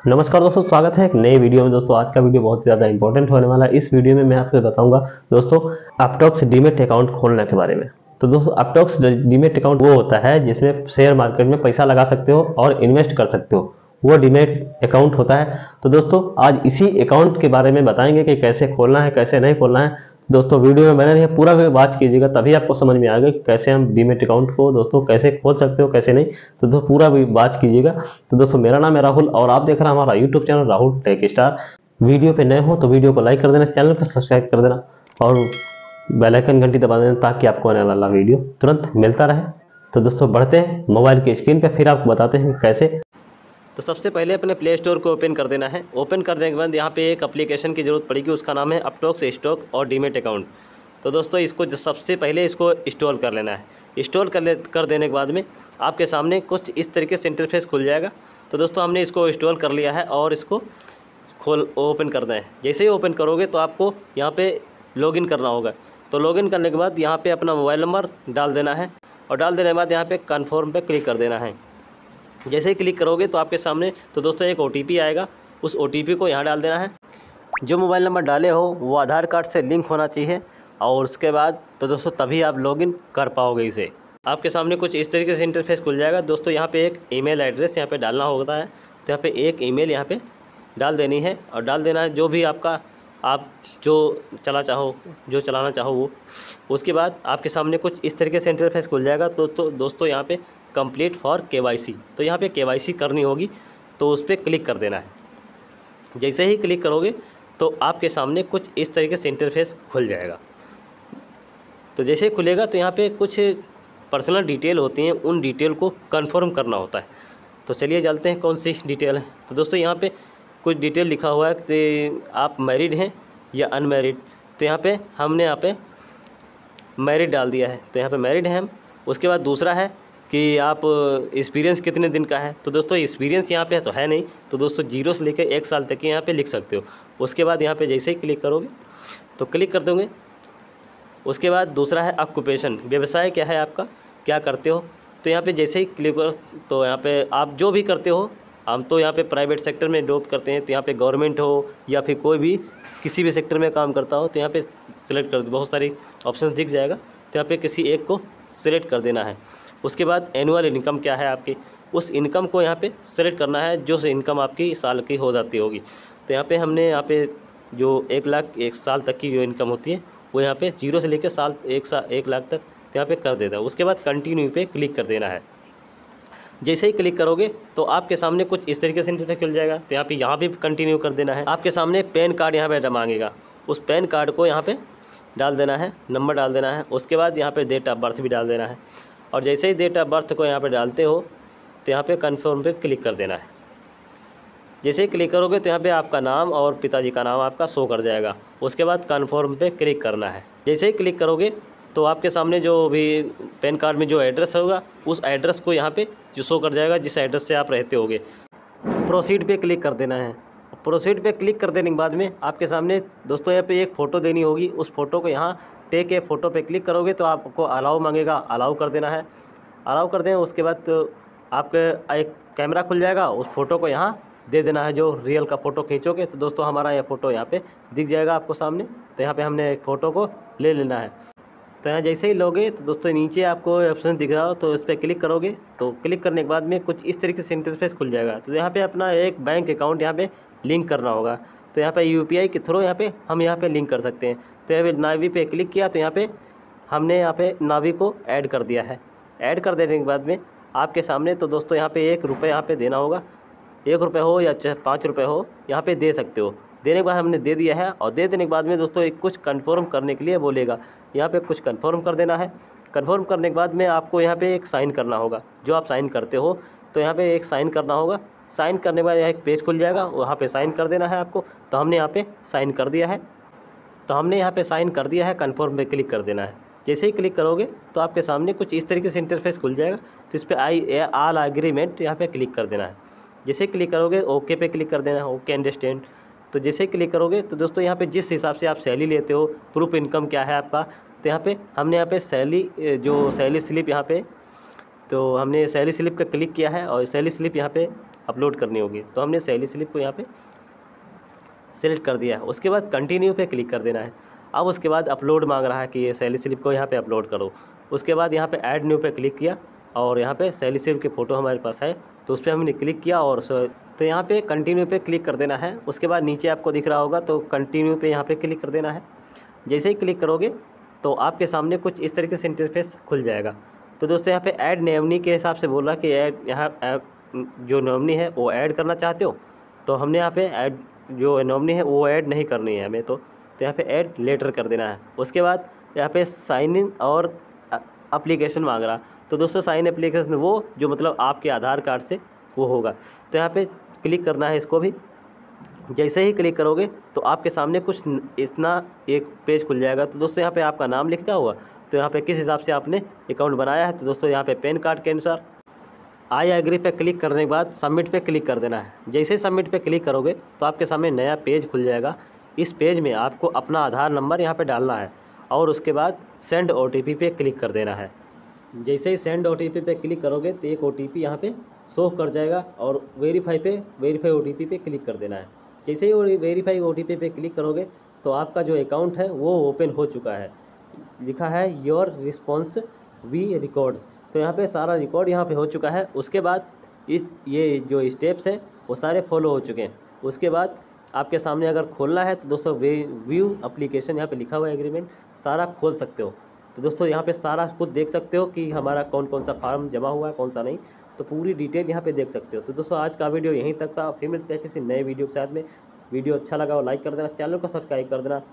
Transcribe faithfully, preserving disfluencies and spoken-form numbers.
नमस्कार दोस्तों, स्वागत है एक नए वीडियो में। दोस्तों आज का वीडियो बहुत ज़्यादा इंपॉर्टेंट होने वाला है। इस वीडियो में मैं आपको बताऊंगा दोस्तों अपटॉक्स डीमेट अकाउंट खोलने के बारे में। तो दोस्तों अपटॉक्स डीमेट अकाउंट वो होता है जिसमें शेयर मार्केट में पैसा लगा सकते हो और इन्वेस्ट कर सकते हो, वो डीमेट अकाउंट होता है। तो दोस्तों आज इसी अकाउंट के बारे में बताएंगे कि कैसे खोलना है, कैसे नहीं खोलना है। दोस्तों वीडियो में बने रहिए, पूरा वॉच कीजिएगा, तभी आपको समझ में आएगा कि कैसे हम डीमेट अकाउंट को दोस्तों कैसे खोल सकते हो, कैसे नहीं। तो दोस्तों पूरा वॉच कीजिएगा। तो दोस्तों मेरा नाम है राहुल और आप देख रहे हैं हमारा YouTube channel Rahul tech star. Video पे नए हो तो वीडियो को लाइक कर देना, चैनल को सब्सक्राइब कर देना और बेल आइकन घंटी दबा देना ताकि आपको आने वाला वीडियो तुरंत मिलता रहे। तो दोस्तों बढ़ते हैं मोबाइल की स्क्रीन पे, फिर आपको बताते हैं कैसे। तो सबसे पहले अपने प्ले स्टोर को ओपन कर देना है। ओपन करने के बाद यहाँ पे एक एप्लीकेशन की ज़रूरत पड़ेगी, उसका नाम है अपटॉक्स स्टॉक और डीमेट अकाउंट। तो दोस्तों इसको सबसे पहले इसको इंस्टॉल कर लेना है। इंस्टॉल कर ले कर देने के बाद में आपके सामने कुछ इस तरीके से इंटरफेस खुल जाएगा। तो दोस्तों हमने इसको इंस्टॉल कर लिया है और इसको खोल ओपन करना है। जैसे ही ओपन करोगे तो आपको यहाँ पे लॉगिन करना होगा। तो लॉगिन करने के बाद यहाँ पे अपना मोबाइल नंबर डाल देना है और डाल देने के बाद यहाँ पे कन्फर्म पे क्लिक कर देना है। जैसे ही क्लिक करोगे तो आपके सामने तो दोस्तों एक ओ टी पी आएगा, उस ओ टी पी को यहाँ डाल देना है। जो मोबाइल नंबर डाले हो वो आधार कार्ड से लिंक होना चाहिए और उसके बाद तो दोस्तों तभी आप लॉगिन कर पाओगे इसे। आपके सामने कुछ इस तरीके से इंटरफेस खुल जाएगा। दोस्तों यहाँ पे एक ईमेल एड्रेस यहाँ पे डालना होता है। तो यहाँ पे एक ईमेल यहाँ पे डाल देनी है और डाल देना है जो भी आपका आप जो चला चाहो जो चलाना चाहो वो। उसके बाद आपके सामने कुछ इस तरीके से इंटरफेस खुल जाएगा। तो, तो दोस्तों यहाँ पे complete for K Y C, तो यहाँ पे के वाई सी करनी होगी, तो उस पर क्लिक कर देना है। जैसे ही क्लिक करोगे तो आपके सामने कुछ इस तरीके से इंटरफेस खुल जाएगा। तो जैसे ही खुलेगा तो यहाँ पे कुछ पर्सनल डिटेल होती हैं, उन डिटेल को कंफर्म करना होता है। तो चलिए जानते हैं कौन सी डिटेल है। तो दोस्तों यहाँ पे कुछ डिटेल लिखा हुआ है कि आप मैरिड हैं या अनमैरिड। तो यहाँ पे हमने यहाँ पे मैरिड डाल दिया है, तो यहाँ पे मैरिड हैं हम। उसके बाद दूसरा है कि आप एक्सपीरियंस कितने दिन का है। तो दोस्तों एक्सपीरियंस यहाँ पे तो है नहीं, तो दोस्तों जीरो से लेकर एक साल तक के यहाँ पे लिख सकते हो। उसके बाद यहाँ पे जैसे ही क्लिक करोगे तो क्लिक कर दोगे। उसके बाद दूसरा है ऑक्यूपेशन, व्यवसाय क्या है आपका, क्या करते हो। तो यहाँ पे जैसे ही क्लिक करो तो यहाँ पे आप जो भी करते हो, हम तो यहाँ पे प्राइवेट सेक्टर में जॉब करते हैं, तो यहाँ पे गवर्नमेंट हो या फिर कोई भी किसी भी सेक्टर में काम करता हो तो यहाँ पे सिलेक्ट कर, बहुत सारी ऑप्शंस दिख जाएगा। तो यहाँ पे किसी एक को सिलेक्ट कर देना है। उसके बाद एनुअल इनकम क्या है आपकी, उस इनकम को यहाँ पे सेलेक्ट करना है जो से इनकम आपकी साल की हो जाती होगी। तो यहाँ पे हमने यहाँ पे जो एक लाख एक साल तक की जो इनकम होती है वो यहाँ पे जीरो से लेकर साल एक साल एक लाख तक तो यहाँ पे कर देता है। उसके बाद कंटिन्यू पे क्लिक कर देना है। जैसे ही क्लिक करोगे तो आपके सामने कुछ इस तरीके से इंटरफेस खुल जाएगा। तो यहाँ पे यहाँ भी कंटिन्यू कर देना है। आपके सामने पैन कार्ड यहाँ पे मांगेगा, उस पैन कार्ड को यहाँ पे डाल देना है, नंबर डाल देना है। उसके बाद यहाँ पे डेट ऑफ बर्थ भी डाल देना है और जैसे ही डेट ऑफ बर्थ को यहाँ पे डालते हो तो यहाँ पे कन्फर्म पे क्लिक कर देना है। जैसे ही क्लिक करोगे तो यहाँ पे आपका नाम और पिताजी का नाम आपका शो कर जाएगा। उसके बाद कन्फर्म पे क्लिक करना है। जैसे ही क्लिक करोगे तो आपके सामने जो भी पैन कार्ड में जो एड्रेस होगा उस एड्रेस को यहाँ पे जो शो कर जाएगा जिस एड्रेस से आप रहते होगे। प्रोसीड पे क्लिक कर देना है। प्रोसीड पे क्लिक कर देने के बाद में आपके सामने दोस्तों यहाँ पे एक फ़ोटो देनी होगी। उस फोटो को यहाँ टेक ए फ़ोटो पे क्लिक करोगे तो आपको अलाउ मांगेगा, अलाउ कर देना है। अलाउ कर दें उसके बाद तो आपका एक कैमरा खुल जाएगा, उस फ़ोटो को यहाँ दे देना है। जो रियल का फ़ोटो खींचोगे तो दोस्तों हमारा यह फ़ोटो यहाँ पे दिख जाएगा आपको सामने। तो यहाँ पे हमने एक फ़ोटो को ले लेना है। तो यहाँ जैसे ही लोगे तो दोस्तों नीचे आपको ऑप्शन दिख रहा हो तो इस पर क्लिक करोगे। तो क्लिक करने के बाद में कुछ इस तरीके से इंटरफेस खुल जाएगा। तो यहाँ पे अपना एक बैंक अकाउंट यहाँ पे लिंक करना होगा। तो यहाँ पे यू पी आई के थ्रू यहाँ पे हम यहाँ पे लिंक कर सकते हैं। तो यहाँ पे नावी पे क्लिक किया तो यहाँ पे हमने यहाँ पे नावी को ऐड कर दिया है। ऐड कर देने के बाद में आपके सामने तो दोस्तों यहाँ पे एक रुपये यहाँ पे देना होगा। एक रुपये हो या चाहे पाँच रुपये हो यहाँ पे दे सकते हो। देने के बाद हमने दे दिया है और दे देने के बाद में दोस्तों एक कुछ कंफर्म करने के लिए बोलेगा। यहाँ पे कुछ कंफर्म कर देना है। कंफर्म करने के बाद में आपको यहाँ पे एक साइन करना होगा। जो आप साइन करते हो तो यहाँ पे एक साइन करना होगा। साइन करने के बाद यहाँ एक पेज खुल जाएगा, वहाँ पे साइन कर देना है आपको। तो हमने यहाँ पे साइन कर दिया है। तो हमने यहाँ पे साइन कर दिया है, कन्फर्म पे क्लिक कर देना है। जैसे ही क्लिक करोगे तो आपके सामने कुछ इस तरीके से इंटरफेस खुल जाएगा। तो इस पर आई आल एग्रीमेंट यहाँ पे क्लिक कर देना है। जैसे क्लिक करोगे ओके पे क्लिक कर देना है, ओके अंडरस्टैंड। तो जैसे क्लिक करोगे तो दोस्तों यहाँ पे जिस हिसाब से आप सैलरी लेते हो, प्रूफ इनकम क्या है आपका, तो यहाँ पे हमने यहाँ पे सैलरी जो सैलरी स्लिप यहाँ पे तो हमने सैलरी स्लिप का क्लिक किया है और सैलरी स्लिप यहाँ पे अपलोड करनी होगी। तो हमने सैलरी स्लिप को यहाँ पे सेलेक्ट कर दिया है। उसके बाद कंटिन्यू पे क्लिक कर देना है। अब उसके बाद अपलोड मांग रहा है कि ये सैलरी स्लिप को यहाँ पे अपलोड करो। उसके बाद यहाँ पे ऐड न्यू पे क्लिक किया और यहाँ पे सैलरी स्लिप की फ़ोटो हमारे पास है तो उस पर हमने क्लिक किया और तो यहाँ पे कंटिन्यू पे क्लिक कर देना है। उसके बाद नीचे आपको दिख रहा होगा तो कंटिन्यू पे यहाँ पे क्लिक कर देना है। जैसे ही क्लिक करोगे तो आपके सामने कुछ इस तरीके से इंटरफेस खुल जाएगा। तो दोस्तों यहाँ पे ऐड नॉमिनी के हिसाब से बोल रहा कि ऐड यहाँ जो नॉमिनी है वो ऐड करना चाहते हो, तो हमने यहाँ पे ऐड जो नॉमिनी है वो ऐड नहीं करनी है हमें, तो तो यहाँ पे ऐड लेटर कर देना है। उसके बाद यहाँ पे साइन इन और एप्लीकेशन मांग रहा, तो दोस्तों साइन एप्लीकेशन वो जो मतलब आपके आधार कार्ड से वो होगा, तो यहाँ पे क्लिक करना है इसको भी। जैसे ही क्लिक करोगे तो आपके सामने कुछ इतना एक पेज खुल जाएगा। तो दोस्तों यहाँ पे आपका नाम लिखता होगा, तो यहाँ पे किस हिसाब से आपने अकाउंट बनाया है, तो दोस्तों यहाँ पे पैन कार्ड के अनुसार आई एग्री पे क्लिक करने के बाद सबमिट पे क्लिक कर देना है। जैसे ही सबमिट पे क्लिक करोगे तो आपके सामने नया पेज खुल जाएगा। इस पेज में आपको अपना आधार नंबर यहाँ पे डालना है और उसके बाद सेंड ओ टी पी पे क्लिक कर देना है। जैसे ही सेंड ओ टी पी पे क्लिक करोगे तो एक ओ टी पी यहाँ पे शो कर जाएगा और वेरीफाई पे वेरीफाई ओ टी पी पे क्लिक कर देना है। जैसे ही वेरीफाई ओ टी पी पे क्लिक करोगे तो आपका जो अकाउंट है वो ओपन हो चुका है। लिखा है योर रिस्पॉन्स वी रिकॉर्ड्स, तो यहाँ पे सारा रिकॉर्ड यहाँ पे हो चुका है। उसके बाद इस ये जो स्टेप्स हैं वो सारे फॉलो हो चुके हैं। उसके बाद आपके सामने अगर खोलना है तो दोस्तों वे व्यू एप्लीकेशन यहाँ पे लिखा हुआ है एग्रीमेंट, सारा खोल सकते हो। तो दोस्तों यहाँ पे सारा खुद देख सकते हो कि हमारा कौन कौन सा फार्म जमा हुआ है कौन सा नहीं, तो पूरी डिटेल यहाँ पे देख सकते हो। तो दोस्तों आज का वीडियो यहीं तक था, फिर मिलते हैं किसी नए वीडियो के साथ में। वीडियो अच्छा लगा हो लाइक कर देना, चैनल को सब्सक्राइब कर देना।